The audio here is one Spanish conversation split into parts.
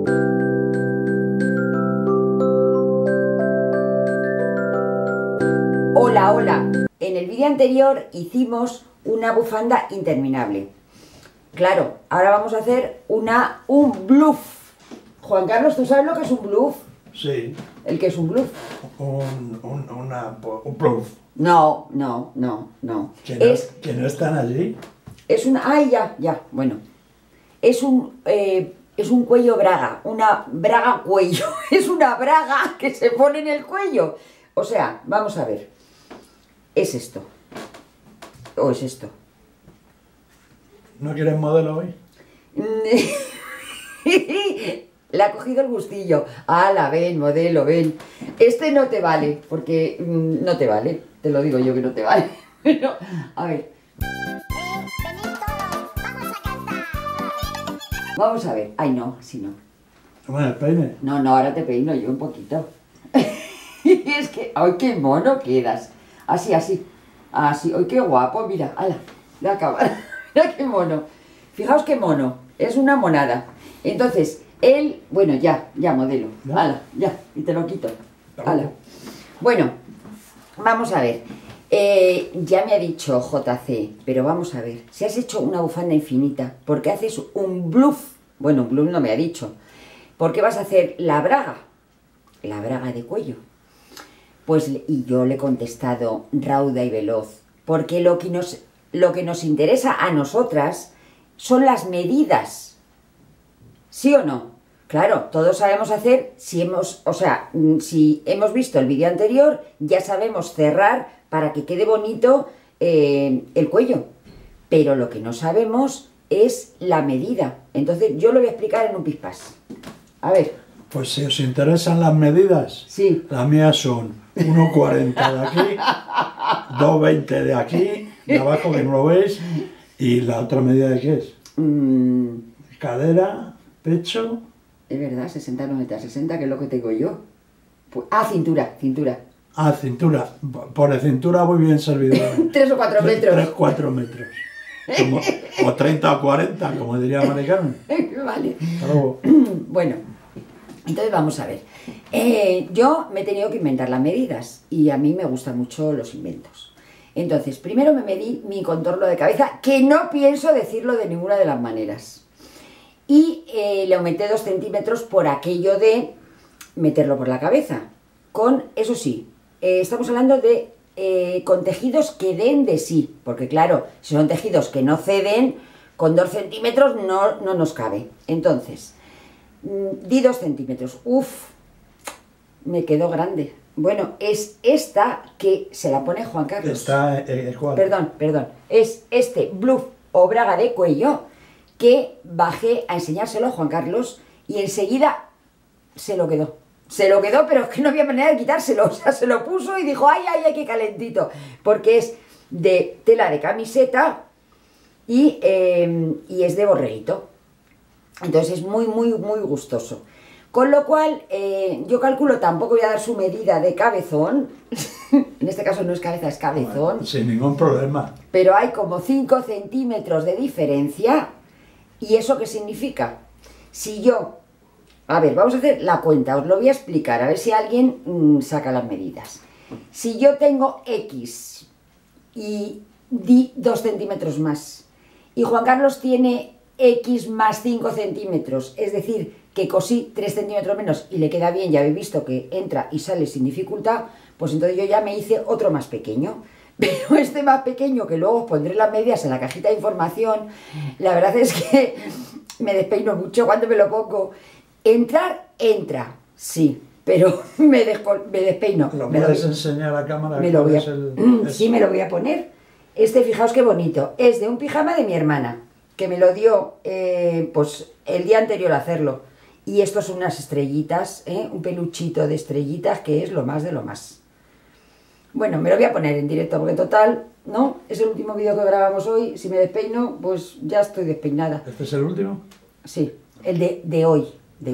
Hola, hola. En el vídeo anterior hicimos una bufanda interminable. Claro, ahora vamos a hacer un bluff. Juan Carlos, ¿tú sabes lo que es un bluff? Sí. ¿El que es un bluff? Un bluff. No. Que no están allí. Es una... ¡Ay, ya! Bueno. Es un cuello braga. Una braga cuello. Es una braga que se pone en el cuello. O sea, vamos a ver. ¿Es esto? ¿O es esto? ¿No quieres modelo hoy? Le ha cogido el gustillo. ¡Hala, ven, modelo, ven! Este no te vale, porque no te vale. Te lo digo yo que no te vale. Pero, a ver. Venid todos, vamos a cantar. Vamos a ver. Ay, no, así no. Toma el peine. No, ahora te peino yo un poquito. Es que, ¡ay, qué mono quedas! Así. ¡Ay, qué guapo! Mira, ¡hala! La cámara. Mira qué mono. Fijaos qué mono. Es una monada. Entonces, él... Bueno, ya, modelo. ¿Ya? ¡Hala! Ya, y te lo quito. ¡Hala! Bueno, vamos a ver. Ya me ha dicho JC, pero vamos a ver. Si has hecho una bufanda infinita, ¿por qué haces un bluff? Bueno, un bluff no me ha dicho. ¿Por qué vas a hacer la braga? La braga de cuello. Pues, y yo le he contestado rauda y veloz, porque lo que nos interesa a nosotras son las medidas. ¿Sí o no? Claro, todos sabemos hacer, si hemos visto el vídeo anterior, ya sabemos cerrar para que quede bonito el cuello. Pero lo que no sabemos es la medida. Entonces yo lo voy a explicar en un pispás. A ver. Pues si os interesan las medidas, sí. Las mías son 1,40 de aquí, 2,20 de aquí, de abajo que no lo veis, y la otra medida de qué es. Cadera, pecho. Es verdad, 60, 90, 60, que es lo que tengo yo. Pues, cintura. Ah, cintura. Por cintura voy bien servido. 3 o 4 metros. 3, 4 metros. O 30 o 40, como diría Mari Carmen. Vale. Hasta luego. Bueno, entonces vamos a ver. Yo me he tenido que inventar las medidas y a mí me gustan mucho los inventos. Entonces, primero me medí mi contorno de cabeza, que no pienso decirlo de ninguna de las maneras. Y le aumenté 2 centímetros por aquello de meterlo por la cabeza. Eso sí, estamos hablando de con tejidos que den de sí, porque claro, si son tejidos que no ceden, con 2 centímetros no nos cabe. Entonces, di 2 centímetros. Uf, me quedó grande. Bueno, es esta que se la pone Juan Carlos. ¿Cuál? Perdón. Es este bluff o braga de cuello que bajé a enseñárselo a Juan Carlos y enseguida se lo quedó. Se lo quedó, pero es que no había manera de quitárselo. O sea, se lo puso y dijo, ¡ay, qué calentito! Porque es de tela de camiseta y es de borreguito. Entonces es muy gustoso. Con lo cual, yo calculo, tampoco voy a dar su medida de cabezón. En este caso no es cabeza, es cabezón. Bueno, sin ningún problema. Pero hay como 5 centímetros de diferencia. ¿Y eso qué significa? Si yo... A ver, vamos a hacer la cuenta, os lo voy a explicar, a ver si alguien saca las medidas. Si yo tengo X y di 2 centímetros más, y Juan Carlos tiene X más 5 centímetros, es decir, que cosí 3 centímetros menos y le queda bien, ya habéis visto que entra y sale sin dificultad, pues entonces yo ya me hice otro más pequeño. Pero este más pequeño, que luego os pondré las medidas en la cajita de información, la verdad es que me despeino mucho cuando me lo pongo. Entra, sí, pero me despeino. ¿Lo puedes enseñar a la cámara? Sí, me lo voy a poner. Fijaos qué bonito. Es de un pijama de mi hermana, que me lo dio pues el día anterior a hacerlo. Y estos son unas estrellitas, un peluchito de estrellitas, que es lo más de lo más. Bueno, me lo voy a poner en directo, porque total, ¿no? Es el último vídeo que grabamos hoy. Si me despeino, pues ya estoy despeinada. ¿Este es el último? Sí, el de hoy.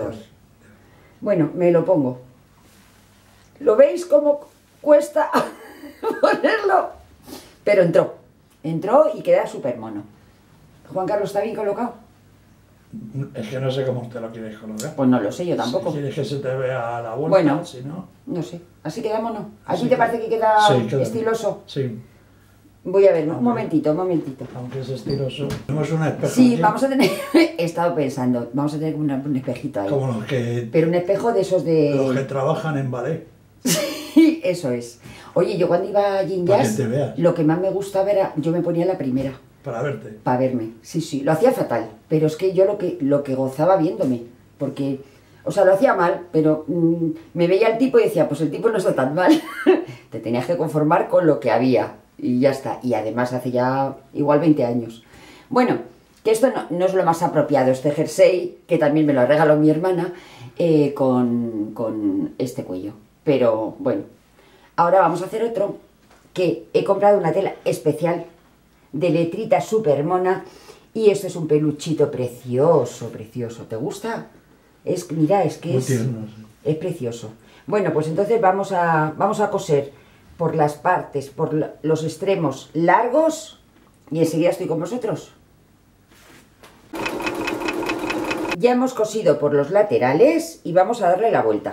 Bueno, me lo pongo. ¿Lo veis cómo cuesta ponerlo? Pero entró y queda súper mono. Juan Carlos, ¿está bien colocado? Es que no sé cómo te lo quieres colocar. Pues no lo sé, yo tampoco. Si quieres que se te vea la vuelta, Bueno. si no... No sé. Así quedamos, ¿no? ¿A ti Sí, te parece que queda sí, queda estiloso? Sí, Voy a ver, un Aunque- momentito, un momentito. aunque es estiloso. Tenemos un espejo Sí, aquí, vamos a tener... He estado pensando, vamos a tener un espejito ahí. como los que Pero un espejo de esos de... trabajan en ballet. Sí, eso es. Oye, yo cuando iba a Gin Para Jazz, que te veas. lo que más me gustaba era... Yo me ponía la primera, Para verte. para verme. Sí, sí, lo hacía fatal. Pero es que yo lo que gozaba viéndome. Porque... O sea, lo hacía mal, pero me veía el tipo y decía, pues el tipo no está tan mal. Te tenías que conformar con lo que había. Y ya está. Y además hace ya igual 20 años. Bueno, que esto no es lo más apropiado, este jersey, que también me lo regaló mi hermana, con este cuello. Pero bueno, ahora vamos a hacer otro, que he comprado una tela especial de letrita súper mona. Y esto es un peluchito precioso, precioso. ¿Te gusta? Mira, es que Muy tierno, sí. es precioso. Bueno, pues entonces vamos a coser por las partes, por los extremos largos y enseguida estoy con vosotros. Ya hemos cosido por los laterales y vamos a darle la vuelta.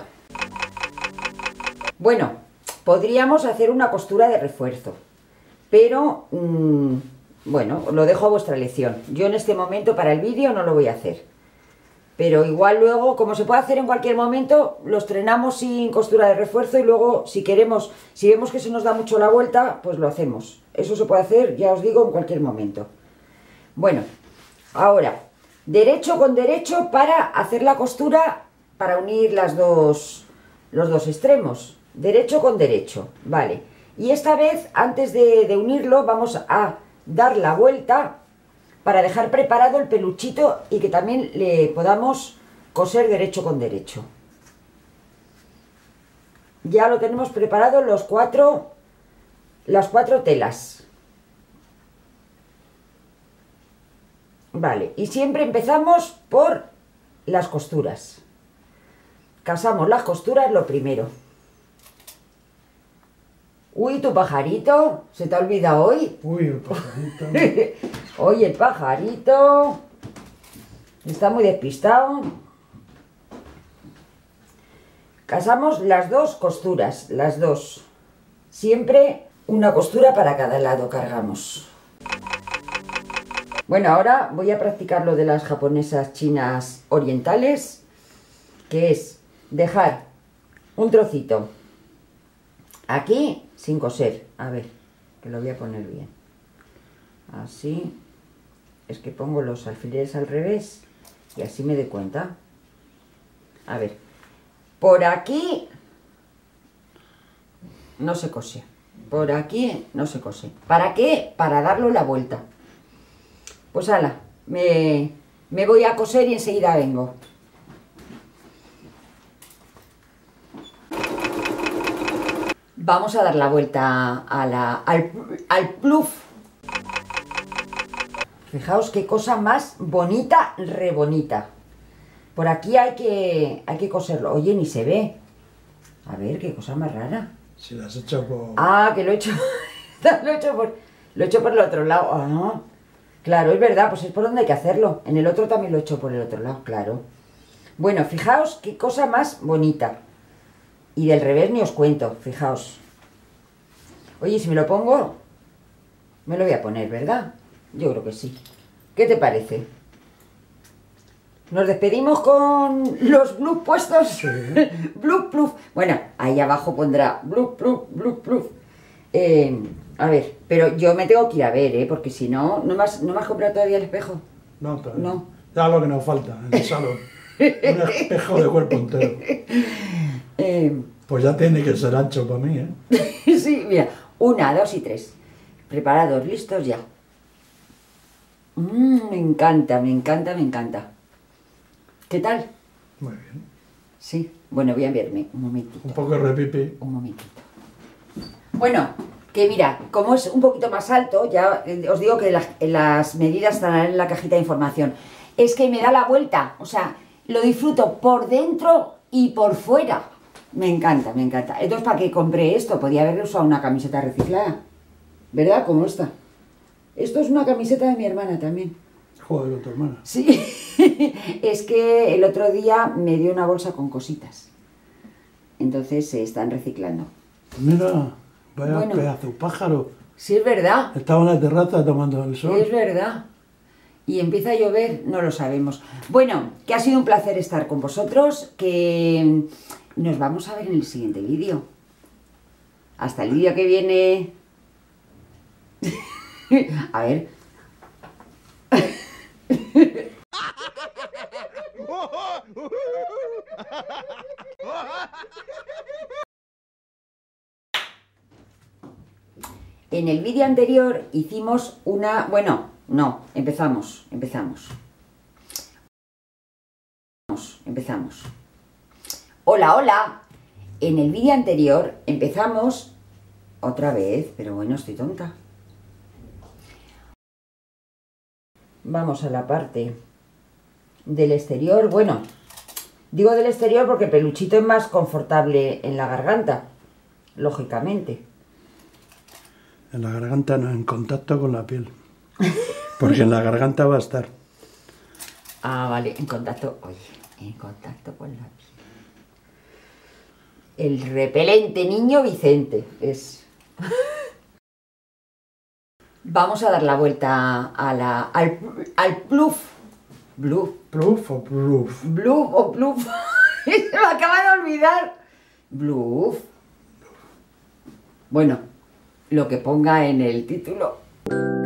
Bueno, podríamos hacer una costura de refuerzo, pero bueno, lo dejo a vuestra elección. Yo en este momento para el vídeo no lo voy a hacer. Pero igual luego, como se puede hacer en cualquier momento, lo estrenamos sin costura de refuerzo y luego si queremos, si vemos que se nos da mucho la vuelta, pues lo hacemos. Eso se puede hacer, ya os digo, en cualquier momento. Bueno, ahora, derecho con derecho para hacer la costura, para unir los dos extremos. Derecho con derecho, vale. Y esta vez, antes de unirlo, vamos a dar la vuelta para dejar preparado el peluchito y que también le podamos coser derecho con derecho. Ya lo tenemos preparado las cuatro telas. Vale, y siempre empezamos por las costuras. Casamos las costuras lo primero. Uy, tu pajarito, ¿se te ha olvidado hoy? Uy, el pajarito. Oye, el pajarito está muy despistado. Casamos las dos costuras, las dos. Siempre una costura para cada lado cargamos. Bueno, ahora voy a practicar lo de las japonesas chinas orientales, que es dejar un trocito aquí sin coser. A ver, que lo voy a poner bien. Así. Es que pongo los alfileres al revés y así me doy cuenta. A ver, por aquí no se cose. Por aquí no se cose. ¿Para qué? Para darle la vuelta. Pues ala, me voy a coser y enseguida vengo. Vamos a dar la vuelta al pluf. Fijaos qué cosa más bonita, re bonita. Por aquí hay que coserlo. Oye, ni se ve. A ver, qué cosa más rara. Si lo has hecho por... Ah, que lo he hecho. lo he hecho por el otro lado. Ah, claro, es verdad, pues es por donde hay que hacerlo. En el otro también lo he hecho por el otro lado, claro. Bueno, fijaos qué cosa más bonita. Y del revés ni os cuento, fijaos. Oye, si me lo pongo, me lo voy a poner, ¿verdad? Yo creo que sí. ¿Qué te parece? ¿Nos despedimos con los blues puestos? Sí. Blue, pluf. Bueno, ahí abajo pondrá blue, pluf, blue, pluf. A ver, pero yo me tengo que ir a ver, porque si no, ¿no me has comprado todavía el espejo? No, todavía No. Ya lo que nos falta en el salón. Un espejo de cuerpo entero. Pues ya tiene que ser ancho para mí, ¿eh? Sí, mira, 1, 2 y 3. Preparados, listos ya. Me encanta, me encanta, me encanta. ¿Qué tal? Muy bien. Sí. Bueno, voy a verme un momentito. Un poco de repipi. Un momentito. Bueno, que mira, como es un poquito más alto, ya os digo que las medidas estarán en la cajita de información. Es que me da la vuelta, o sea, lo disfruto por dentro y por fuera. Me encanta, me encanta. Entonces, ¿para qué compré esto? Podía haber usado una camiseta reciclada. ¿Verdad? Como esta. Esto es una camiseta de mi hermana también. Joder, con tu hermana. Sí. es que el otro día me dio una bolsa con cositas. Entonces se están reciclando. Mira, vaya Bueno. pedazo de pájaro. Sí, es verdad. Estaba en la terraza tomando el sol. Es verdad. Y empieza a llover, no lo sabemos. Bueno, que ha sido un placer estar con vosotros, que nos vamos a ver en el siguiente vídeo. Hasta el vídeo que viene. A ver. En el vídeo anterior hicimos una... Bueno, no, empezamos. Hola, hola. En el vídeo anterior empezamos otra vez, pero bueno, estoy tonta. Vamos a la parte del exterior. Bueno, digo del exterior porque Peluchito es más confortable en la garganta, lógicamente. En la garganta no, en contacto con la piel. Porque en la garganta va a estar. Ah, vale, en contacto, oye, en contacto con la piel. El repelente niño Vicente es. Vamos a dar la vuelta a al pluf. Bluff. ¿Pluf o pluf? Bluff o pluf. Se me acaba de olvidar. Bluff. Bueno, lo que ponga en el título.